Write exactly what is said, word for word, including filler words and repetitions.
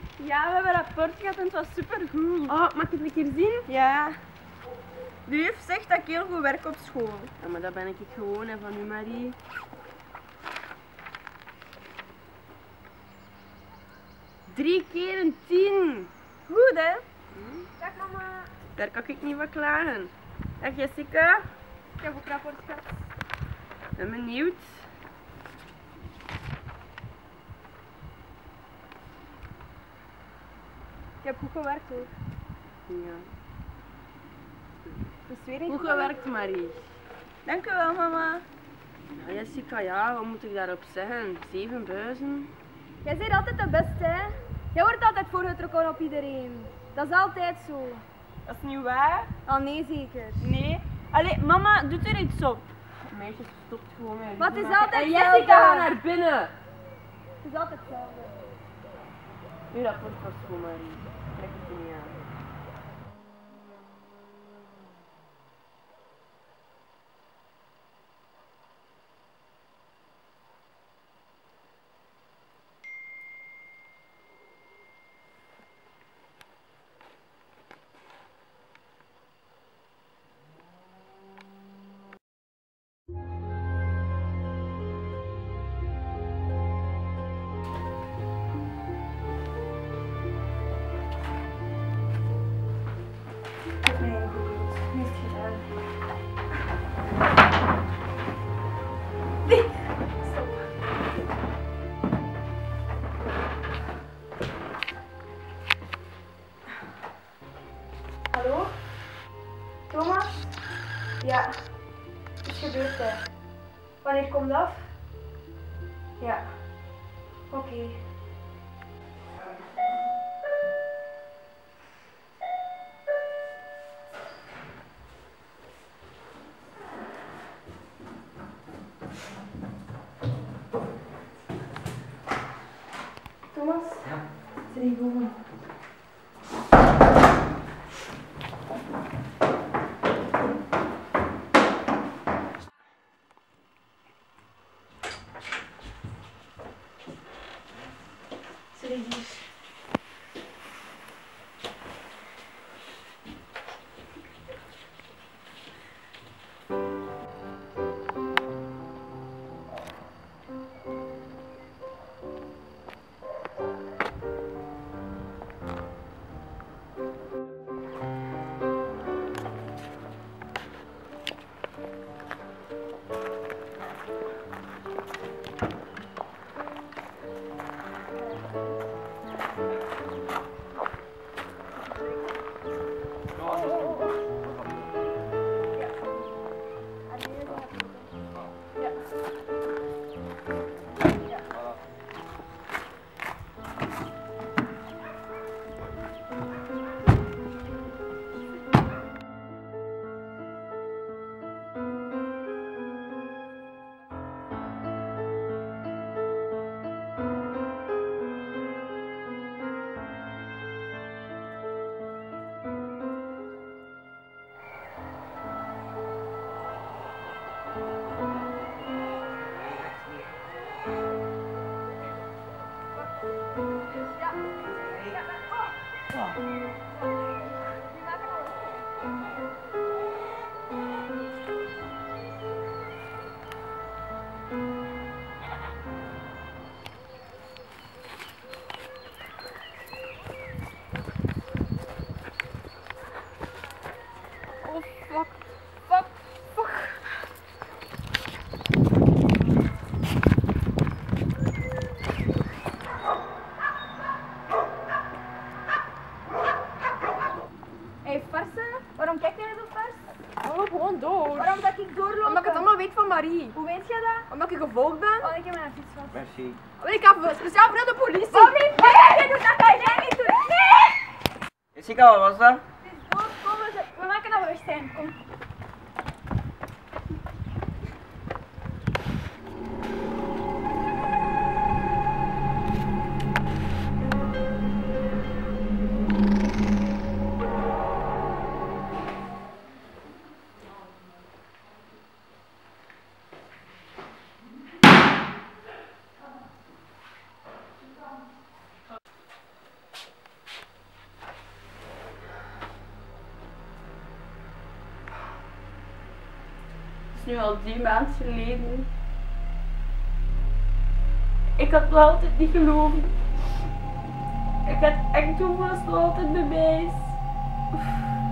Ja, we hebben een rapport gehad en het was supergoed. Oh, mag ik het een keer zien? Ja. De juf zegt dat ik heel goed werk op school. Ja, maar dat ben ik gewoon, hè, van u, Marie. Drie keer een tien. Goed, hè? Hm? Dag, mama. Daar kan ik niet van klagen. Dag Jessica. Ik heb ook rapport gehad. Ben benieuwd. Ik heb goed gewerkt, hoor. Ja. Dat is weer een Goed gewerkt, Marie. Dank u wel, mama. Ja, Jessica, ja, wat moet ik daarop zeggen? Zeven buizen? Jij bent altijd de beste, hè? Jij wordt altijd voorgetrokken op iedereen. Dat is altijd zo. Dat is niet waar. Oh nee, zeker. Nee. Allee, mama, doet er iets op. Meisjes, stopt gewoon met Maar het ruzie is maken. altijd En Jessica, hetzelfde. ga naar binnen. Het is altijd hetzelfde. Uw rapport was goed, Marie. Trek het er niet aan. Nee, goed. Niet gedaan. Nee. Stop. Hallo? Thomas? Ja. Het is gebeurd, hè. Wanneer komt dat af? Ja. Oké. Okay. Thomas? Ja. Drie bomen. Ze liggen hier. Oh, fuck. Fuck. Fuck. Hé, farse, waarom kijk jij zo vers? Ik loop gewoon door. Waarom dat ik doorlopen? Omdat ik het allemaal weet van Marie. Hoe weet jij dat? Omdat ik gevolgd ben. Oh, ik heb mijn fiets vast. Merci. Want ik heb speciaal voor de politie. Bobby, nee, jij doet dat kan jij niet doen. Nee! Jessica, wat was dat? Het is dood, kom, we, we maken dat we weg zijn. Kom. nu al drie maanden geleden. Ik had nog altijd niet geloofd. Ik had echt gevoeld dat ze nog altijd bij mij is.